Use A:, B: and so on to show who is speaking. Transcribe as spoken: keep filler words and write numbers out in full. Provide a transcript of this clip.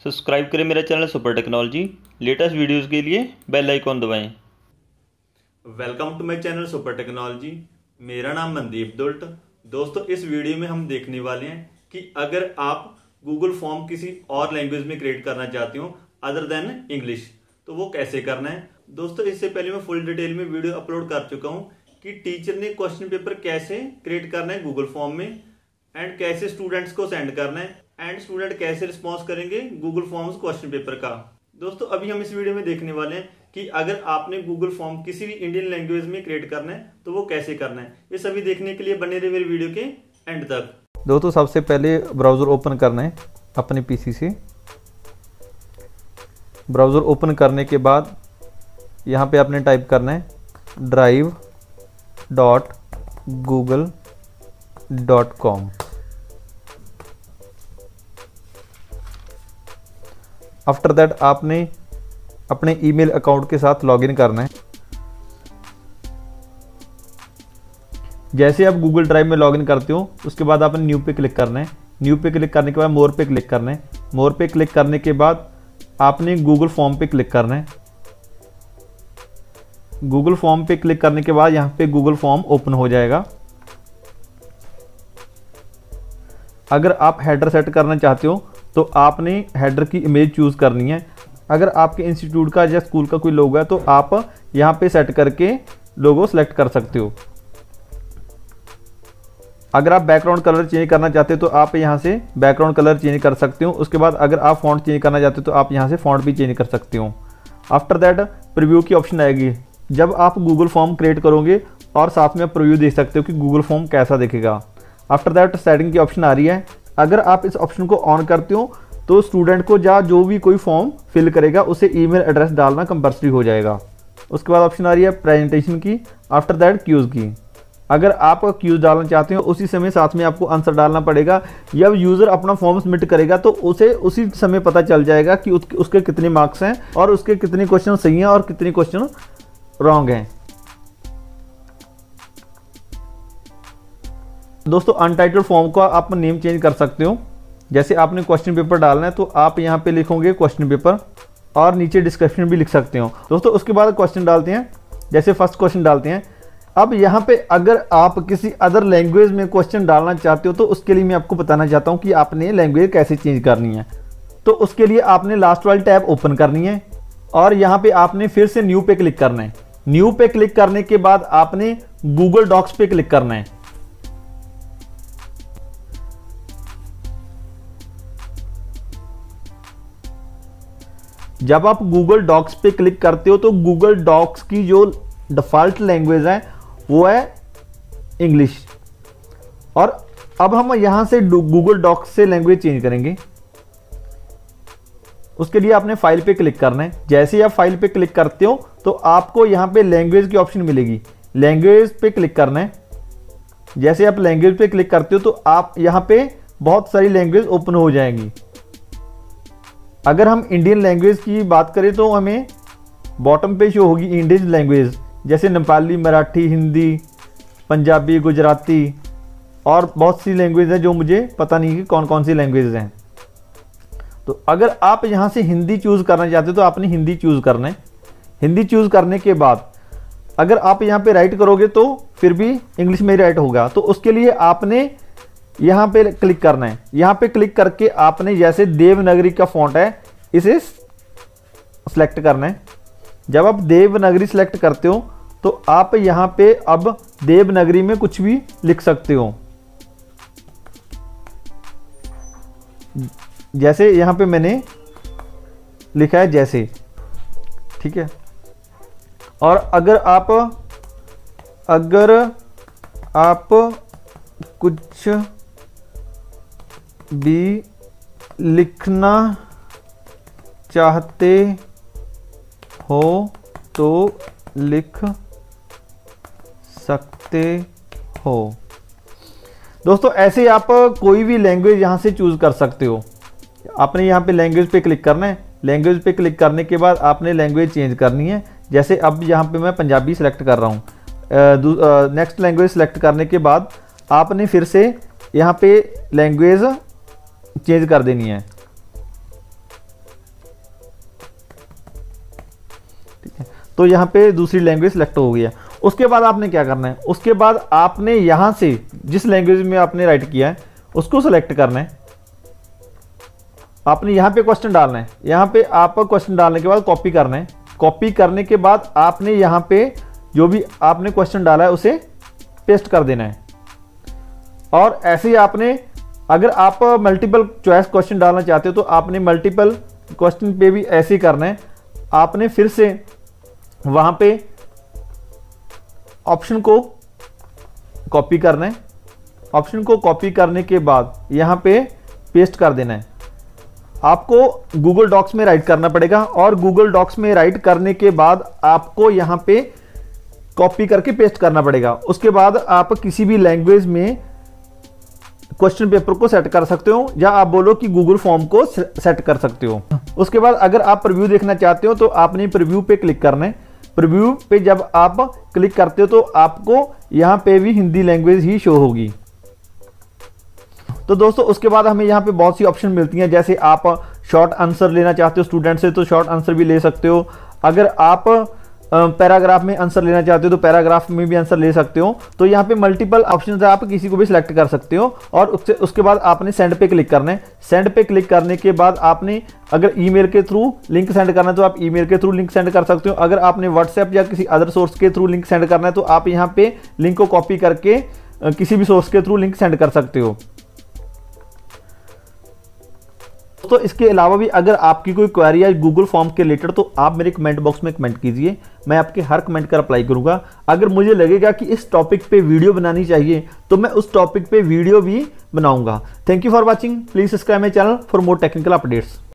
A: Subscribe करें मेरा channel super technology. Latest videos के लिए बेल आइकॉन दबाएं।
B: Welcome to my channel super technology. मेरा नाम मनदीप दुल्ट। दोस्तों, इस वीडियो में हम देखने वाले हैं कि अगर आप गूगल फॉर्म किसी और लैंग्वेज में क्रिएट करना चाहते हो अदर देन इंग्लिश, तो वो कैसे करना है। दोस्तों, इससे पहले मैं फुल डिटेल में वीडियो अपलोड कर चुका हूं कि टीचर ने क्वेश्चन पेपर कैसे क्रिएट करना है गूगल फॉर्म में एंड कैसे स्टूडेंट्स को सेंड करना है एंड स्टूडेंट कैसे रिस्पॉन्स करेंगे गूगल फॉर्म्स क्वेश्चन पेपर का। दोस्तों, अभी हम इस वीडियो में देखने वाले हैं कि अगर आपने गूगल फॉर्म किसी भी इंडियन लैंग्वेज में क्रिएट करना है तो वो कैसे करना है। ये सभी देखने के लिए बने रहे मेरे वीडियो के एंड तक।
C: दोस्तों, सबसे पहले ब्राउज़र ओपन करना है अपने पीसी से। ब्राउज़र ओपन करने के बाद यहाँ पे आपने टाइप करना है drive dot Google dot com. After that आपने अपने ईमेल अकाउंट के साथ लॉगिन करना है। जैसे आप गूगल ड्राइव में लॉगिन करते हो उसके बाद आपने न्यू पे क्लिक करना है। न्यू पे क्लिक करने के बाद मोर पे क्लिक करना है। मोर पे क्लिक करने के बाद आपने गूगल फॉर्म पे क्लिक करना है। गूगल फॉर्म पे क्लिक करने के बाद यहाँ पे गूगल फॉर्म ओपन हो जाएगा। अगर आप हेडर सेट करना चाहते हो तो आपने हेडर की इमेज चूज़ करनी है। अगर आपके इंस्टीट्यूट का या स्कूल का कोई लोगो है तो आप यहाँ पे सेट करके लोगो सेलेक्ट कर सकते हो। अगर आप बैकग्राउंड कलर चेंज करना चाहते हो तो आप यहाँ से बैकग्राउंड कलर चेंज कर सकते हो। उसके बाद अगर आप फॉन्ट चेंज करना चाहते हो तो आप यहाँ से फॉन्ट भी चेंज कर सकते हो। आफ्टर दैट प्रीव्यू की ऑप्शन आएगी। जब आप गूगल फॉर्म क्रिएट करोगे और साथ में आप प्रीव्यू देख सकते हो कि गूगल फॉर्म कैसा दिखेगा। आफ्टर दैट सेटिंग की ऑप्शन आ रही है। अगर आप इस ऑप्शन को ऑन करते हो तो स्टूडेंट को या जो भी कोई फॉर्म फिल करेगा उसे ईमेल एड्रेस डालना कंपल्सरी हो जाएगा। उसके बाद ऑप्शन आ रही है प्रेजेंटेशन की। आफ्टर दैट क्यूज की। अगर आप क्यूज डालना चाहते हो उसी समय साथ में आपको आंसर डालना पड़ेगा। जब यूज़र अपना फॉर्म सबमिट करेगा तो उसे उसी समय पता चल जाएगा कि उसके कितने मार्क्स हैं और उसके कितने क्वेश्चन सही हैं और कितने क्वेश्चन रॉन्ग हैं। दोस्तों, अनटाइटल्ड फॉर्म का आप नेम चेंज कर सकते हो। जैसे आपने क्वेश्चन पेपर डालना है तो आप यहाँ पे लिखोगे क्वेश्चन पेपर और नीचे डिस्क्रिप्शन भी लिख सकते हो। दोस्तों, उसके बाद क्वेश्चन डालते हैं। जैसे फर्स्ट क्वेश्चन डालते हैं। अब यहाँ पे अगर आप किसी अदर लैंग्वेज में क्वेश्चन डालना चाहते हो तो उसके लिए मैं आपको बताना चाहता हूँ कि आपने लैंग्वेज कैसे चेंज करनी है। तो उसके लिए आपने लास्ट वाली टैब ओपन करनी है और यहाँ पे आपने फिर से न्यू पे क्लिक करना है। न्यू पे क्लिक करने के बाद आपने गूगल डॉक्स पे क्लिक करना है। जब आप गूगल डॉक्स पे क्लिक करते हो तो गूगल डॉक्स की जो डिफॉल्ट लैंग्वेज है वो है इंग्लिश। और अब हम यहां से गूगल डॉक्स से लैंग्वेज चेंज करेंगे। उसके लिए आपने फाइल पे क्लिक करना है। जैसे ही आप फाइल पे क्लिक करते हो तो आपको यहां पे लैंग्वेज की ऑप्शन मिलेगी। लैंग्वेज पे क्लिक करना है। जैसे आप लैंग्वेज पे क्लिक करते हो तो आप यहां पे बहुत सारी लैंग्वेज ओपन हो जाएंगी। अगर हम इंडियन लैंग्वेज की बात करें तो हमें बॉटम पे शो होगी इंडियन लैंग्वेज, जैसे नेपाली, मराठी, हिंदी, पंजाबी, गुजराती और बहुत सी लैंग्वेज हैं जो मुझे पता नहीं कि कौन कौन सी लैंग्वेज हैं। तो अगर आप यहाँ से हिंदी चूज़ करना चाहते हो तो आपने हिंदी चूज़ करना है। हिंदी चूज़ करने के बाद अगर आप यहाँ पे राइट करोगे तो फिर भी इंग्लिश में राइट होगा। तो उसके लिए आपने यहाँ पे क्लिक करना है। यहाँ पे क्लिक करके आपने जैसे देवनागरी का फॉन्ट है इसे सिलेक्ट करना है। जब आप देवनागरी सिलेक्ट करते हो तो आप यहाँ पे अब देवनागरी में कुछ भी लिख सकते हो। जैसे यहाँ पे मैंने लिखा है जैसे, ठीक है। और अगर आप अगर आप कुछ भी लिखना चाहते हो तो लिख सकते हो। दोस्तों, ऐसे आप कोई भी लैंग्वेज यहाँ से चूज़ कर सकते हो। आपने यहाँ पे लैंग्वेज पे क्लिक करना है। लैंग्वेज पे क्लिक करने के बाद आपने लैंग्वेज चेंज करनी है। जैसे अब यहाँ पे मैं पंजाबी सेलेक्ट कर रहा हूँ। नेक्स्ट लैंग्वेज सेलेक्ट करने के बाद आपने फिर से यहाँ पे लैंग्वेज चेंज कर देनी है। तो यहाँ पे दूसरी लैंग्वेज सेलेक्ट हो गया। उसके बाद आपने क्या करना है, उसके बाद आपने यहाँ से जिस लैंग्वेज में आपने राइट किया है उसको सेलेक्ट करना है। आपने यहाँ पे क्वेश्चन डालना है, यहाँ पे आप क्वेश्चन डालने के बाद कॉपी करना है। कॉपी करने के बाद आपने यहाँ पे जो भी आपने क्वेश्चन डाला है उसे पेस्ट कर देना है। और ऐसे ही आपने, अगर आप मल्टीपल चॉइस क्वेश्चन डालना चाहते हो तो आपने मल्टीपल क्वेश्चन पे भी ऐसे ही करना है। आपने फिर से वहाँ पे ऑप्शन को कॉपी करना है। ऑप्शन को कॉपी करने के बाद यहाँ पे पेस्ट कर देना है। आपको गूगल डॉक्स में राइट करना पड़ेगा और गूगल डॉक्स में राइट करने के बाद आपको यहाँ पे कॉपी करके पेस्ट करना पड़ेगा। उसके बाद आप किसी भी लैंग्वेज में क्वेश्चन पेपर को सेट कर सकते हो या आप बोलो कि गूगल फॉर्म को सेट कर सकते हो। उसके बाद अगर आप प्रीव्यू देखना चाहते हो तो आपने प्रीव्यू पे क्लिक करना है। प्रीव्यू पे जब आप क्लिक करते हो तो आपको यहाँ पे भी हिंदी लैंग्वेज ही शो होगी। तो दोस्तों उसके बाद हमें यहाँ पे बहुत सी ऑप्शन मिलती हैं, जैसे आप शॉर्ट आंसर लेना चाहते हो स्टूडेंट से तो शॉर्ट आंसर भी ले सकते हो। अगर आप पैराग्राफ में आंसर लेना चाहते हो तो पैराग्राफ में भी आंसर ले सकते हो। तो यहाँ पे मल्टीपल ऑप्शन है, आप किसी को भी सिलेक्ट कर सकते हो। और उससे उसके बाद आपने सेंड पे क्लिक करना है। सेंड पे क्लिक करने के बाद आपने अगर ईमेल के थ्रू लिंक सेंड करना है तो आप ईमेल के थ्रू लिंक सेंड कर सकते हो। अगर आपने व्हाट्सएप या किसी अदर सोर्स के थ्रू लिंक सेंड करना है तो आप यहाँ पे लिंक को कॉपी करके किसी भी सोर्स के थ्रू लिंक सेंड कर सकते हो। तो इसके अलावा भी अगर आपकी कोई क्वेरी है गूगल फॉर्म के रिलेटेड तो आप मेरे कमेंट बॉक्स में कमेंट कीजिए, मैं आपके हर कमेंट का रिप्लाई करूंगा। अगर मुझे लगेगा कि इस टॉपिक पे वीडियो बनानी चाहिए तो मैं उस टॉपिक पे वीडियो भी बनाऊंगा। Thank you for watching, please subscribe my channel for more technical updates.